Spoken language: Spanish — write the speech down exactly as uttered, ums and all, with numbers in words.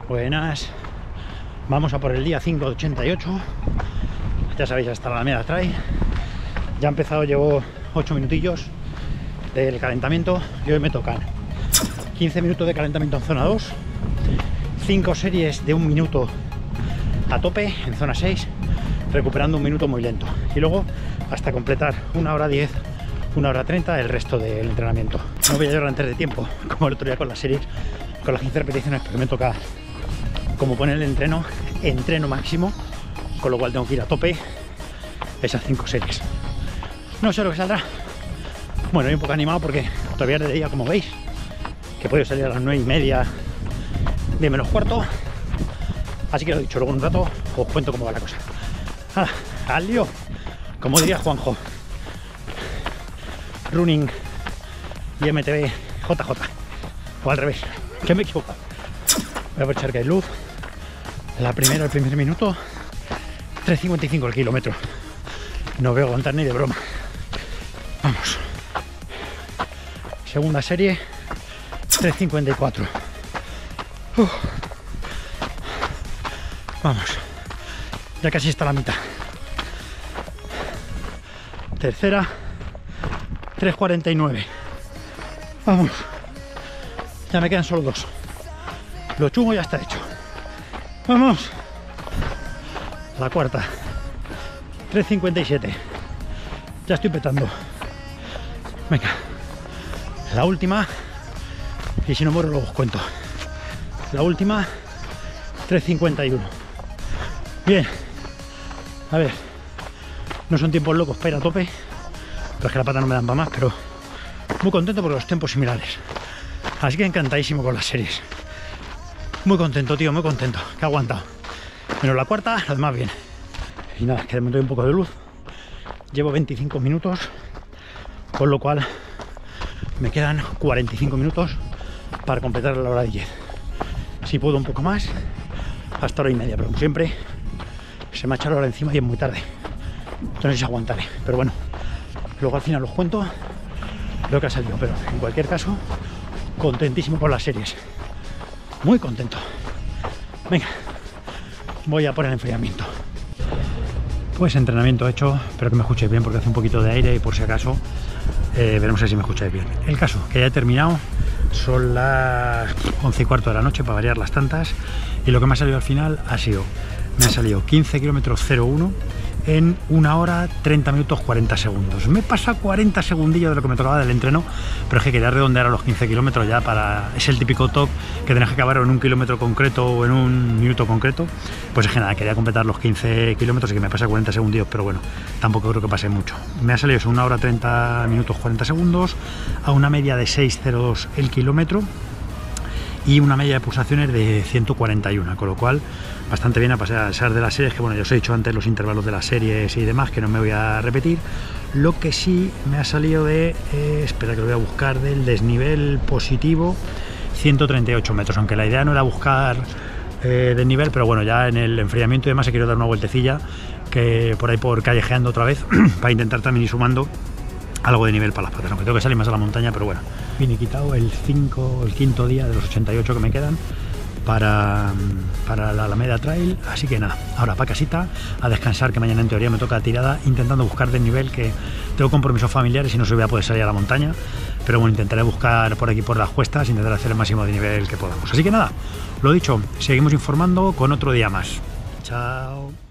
Buenas. Vamos a por el día cinco de ochenta y ocho. Ya sabéis, hasta la Alameda Trail. Ya ha empezado, llevo ocho minutillos del calentamiento y hoy me tocan quince minutos de calentamiento en zona dos, cinco series de un minuto a tope en zona seis, recuperando un minuto muy lento, y luego hasta completar una hora diez, una hora treinta el resto del entrenamiento. No voy a llegar antes de tiempo, como el otro día con las series, con las quince repeticiones, porque me toca, como pone el entreno, entreno máximo, con lo cual tengo que ir a tope esas cinco series. No sé lo que saldrá. Bueno, estoy un poco animado porque todavía es de día, como veis, que puedo salir a las nueve y media, diez menos cuarto. Así que lo dicho, luego en un rato os cuento cómo va la cosa. Ah, al lío, como diría Juanjo. Running y M T B J J. O al revés, que me he equivocado. Voy a aprovechar que hay luz. La primera, el primer minuto, tres cincuenta y cinco el kilómetro. No veo aguantar ni de broma. Vamos. Segunda serie, tres cincuenta y cuatro. Uf. Vamos. Ya casi está la mitad. Tercera, tres cuarenta y nueve. Vamos. Ya me quedan solo dos. Lo chungo ya está hecho. Vamos. La cuarta, tres cincuenta y siete. Ya estoy petando. Venga. La última. Y si no muero luego os cuento. La última, tres cincuenta y uno. Bien. A ver. No son tiempos locos para ir a tope. Pero es que la pata no me dan para más. Pero muy contento por los tiempos similares. Así que encantadísimo con las series. Muy contento, tío, muy contento. Que ha aguantado. Menos la cuarta, lo demás bien. Y nada, que de momento hay un poco de luz. Llevo veinticinco minutos. Con lo cual me quedan cuarenta y cinco minutos para completar la hora diez. Si puedo un poco más, hasta hora y media. Pero como siempre, se me ha echado la hora encima y es muy tarde. Entonces aguantaré. Pero bueno, luego al final os cuento lo que ha salido. Pero en cualquier caso, contentísimo con las series. Muy contento. Venga, voy a por el enfriamiento. Pues entrenamiento hecho, espero que me escuchéis bien porque hace un poquito de aire y por si acaso eh, veremos si me escucháis bien. El caso, que ya he terminado, son las once y cuarto de la noche, para variar las tantas, y lo que me ha salido al final ha sido, me ha salido quince kilómetros cero uno en una hora treinta minutos cuarenta segundos. Me pasa cuarenta segundillos de lo que me tocaba del entreno, pero es que quería redondear a los quince kilómetros ya para... Es el típico top que tenés que acabar en un kilómetro concreto o en un minuto concreto. Pues es que nada, quería completar los quince kilómetros y que me pasa cuarenta segundillos, pero bueno, tampoco creo que pase mucho. Me ha salido eso, una hora treinta minutos cuarenta segundos, a una media de seis cero dos el kilómetro y una media de pulsaciones de ciento cuarenta y uno, con lo cual bastante bien a pesar de las series, que bueno, ya os he dicho antes los intervalos de las series y demás, que no me voy a repetir. Lo que sí me ha salido de, eh, espera que lo voy a buscar, del desnivel positivo, ciento treinta y ocho metros, aunque la idea no era buscar eh, desnivel, pero bueno, ya en el enfriamiento y demás he querido dar una vueltecilla, que por ahí por callejeando otra vez, para intentar también ir sumando algo de nivel para las patas, aunque tengo que salir más a la montaña, pero bueno. Bien, he quitado el, cinco, el quinto día de los ochenta y ocho que me quedan para, para la Alameda Trail, así que nada, ahora para casita, a descansar, que mañana en teoría me toca tirada, intentando buscar desnivel, que tengo compromisos familiares y no se voy a poder salir a la montaña, pero bueno, intentaré buscar por aquí por las cuestas, intentar hacer el máximo de nivel que podamos. Así que nada, lo dicho, seguimos informando con otro día más. Chao.